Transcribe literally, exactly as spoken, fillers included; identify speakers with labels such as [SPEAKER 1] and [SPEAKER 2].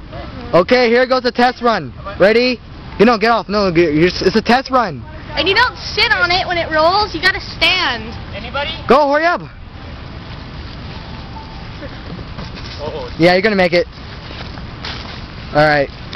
[SPEAKER 1] Okay, here goes a test run. Ready? You know, get off. No, you're, it's a test run.
[SPEAKER 2] And you don't sit on it when it rolls. You gotta stand.
[SPEAKER 3] Anybody?
[SPEAKER 1] Go, hurry up.
[SPEAKER 3] Oh.
[SPEAKER 1] Yeah, you're gonna make it. All right.